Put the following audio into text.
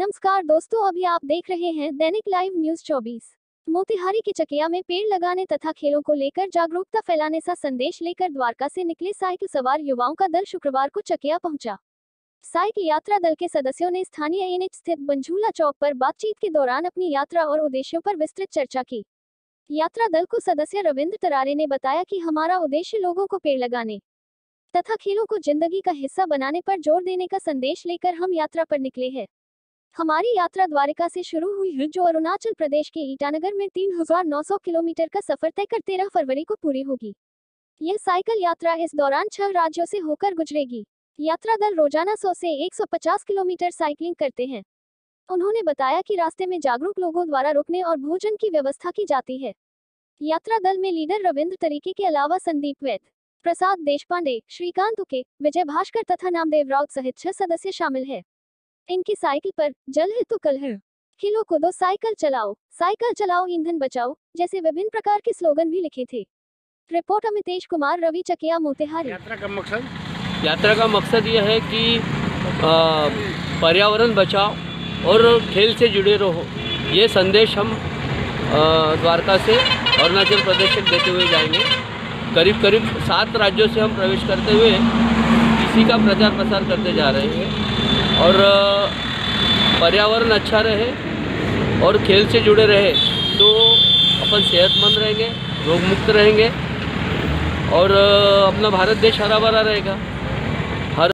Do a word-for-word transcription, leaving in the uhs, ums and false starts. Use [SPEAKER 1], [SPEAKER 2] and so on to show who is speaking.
[SPEAKER 1] नमस्कार दोस्तों, अभी आप देख रहे हैं दैनिक लाइव न्यूज चौबीस। मोतिहारी के चकिया में पेड़ लगाने तथा खेलों को लेकर जागरूकता फैलाने का संदेश लेकर द्वारका से निकले साइकिल सवार युवाओं का दल शुक्रवार को चकिया पहुंचा। साइकिल यात्रा दल के सदस्यों ने स्थानीय एनएच स्थित बंझूला चौक पर बातचीत के दौरान अपनी यात्रा और उद्देश्यों पर विस्तृत चर्चा की। यात्रा दल को सदस्य रविंद्र तरारे ने बताया कि हमारा उद्देश्य लोगों को पेड़ लगाने तथा खेलों को जिंदगी का हिस्सा बनाने पर जोर देने का संदेश लेकर हम यात्रा पर निकले हैं। हमारी यात्रा द्वारका से शुरू हुई है, जो अरुणाचल प्रदेश के ईटानगर में तीन हजार नौ सौ किलोमीटर का सफर तय कर तेरह फरवरी को पूरी होगी। यह साइकिल यात्रा इस दौरान छह राज्यों से होकर गुजरेगी। यात्रा दल रोजाना सौ से एक सौ पचास किलोमीटर साइकिलिंग करते हैं। उन्होंने बताया कि रास्ते में जागरूक लोगों द्वारा रुकने और भोजन की व्यवस्था की जाती है। यात्रा दल में लीडर रविंद्र तरीके के अलावा संदीप वैद, प्रसाद देशपांडे, श्रीकांत उके, विजय भास्कर तथा नामदेव राउत सहित छह सदस्य शामिल है। इनकी साइकिल पर जल है तो कल है, खेलो कूदो, साइकिल चलाओ, साइकिल चलाओ, ईंधन बचाओ जैसे विभिन्न प्रकार के स्लोगन भी लिखे थे। रिपोर्ट अमितेश कुमार, रवि, चकिया, मोतिहारी।
[SPEAKER 2] यात्रा का मकसद
[SPEAKER 3] यात्रा का मकसद यह है कि आ, पर्यावरण बचाओ और खेल से जुड़े रहो। ये संदेश हम आ, द्वारका से अरुणाचल प्रदेश तक देते हुए जाएंगे। करीब करीब सात राज्यों से हम प्रवेश करते हुए इसी का प्रचार प्रसार करते जा रहे हैं। और पर्यावरण अच्छा रहे और खेल से जुड़े रहे तो अपन सेहतमंद रहेंगे, रोग मुक्त रहेंगे और अपना भारत देश हरा भरा रहेगा।